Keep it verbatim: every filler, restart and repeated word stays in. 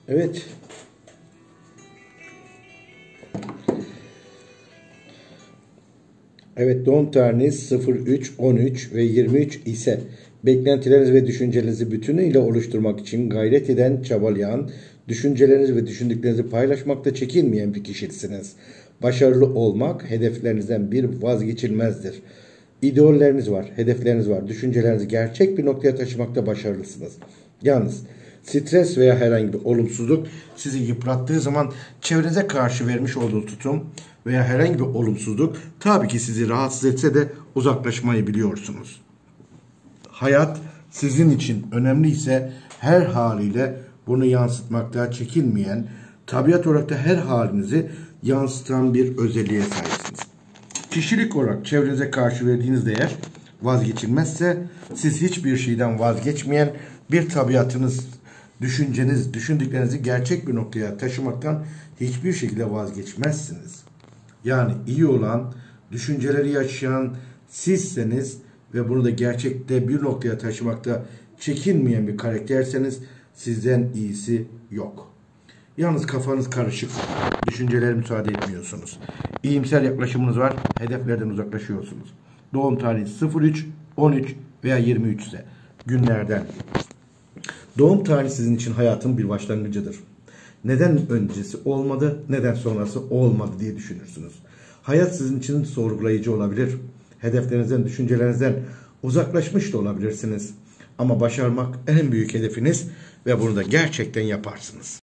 Evet. Evet, doğum tarihiniz sıfır üç on üç ve yirmi üç ise beklentileriniz ve düşüncelerinizi bütünüyle oluşturmak için gayret eden, çabalayan, düşüncelerinizi ve düşündüklerinizi paylaşmakta çekinmeyen bir kişisiniz. Başarılı olmak hedeflerinizden bir vazgeçilmezdir. İdeolleriniz var, hedefleriniz var, düşüncelerinizi gerçek bir noktaya taşımakta başarılısınız. Yalnız stres veya herhangi bir olumsuzluk sizi yıprattığı zaman çevrenize karşı vermiş olduğu tutum veya herhangi bir olumsuzluk tabii ki sizi rahatsız etse de uzaklaşmayı biliyorsunuz. Hayat sizin için önemliyse her haliyle bunu yansıtmakta çekinmeyen, tabiat olarak da her halinizi yansıtan bir özelliğe sahipsiniz. Kişilik olarak çevrenize karşı verdiğiniz değer vazgeçilmezse siz hiçbir şeyden vazgeçmeyen bir tabiatınız, düşünceniz, düşündüklerinizi gerçek bir noktaya taşımaktan hiçbir şekilde vazgeçmezsiniz. Yani iyi olan, düşünceleri yaşayan sizseniz ve bunu da gerçekte bir noktaya taşımakta çekinmeyen bir karakterseniz sizden iyisi yok. Yalnız kafanız karışık, düşüncelere müsaade etmiyorsunuz. İyimser yaklaşımınız var, hedeflerden uzaklaşıyorsunuz. Doğum tarihi sıfır üç on üç veya yirmi üç ise günlerden. Doğum tarihi sizin için hayatın bir başlangıcıdır. Neden öncesi olmadı, neden sonrası olmadı diye düşünürsünüz. Hayat sizin için sorgulayıcı olabilir. Hedeflerinizden, düşüncelerinizden uzaklaşmış da olabilirsiniz. Ama başarmak en büyük hedefiniz ve bunu da gerçekten yaparsınız.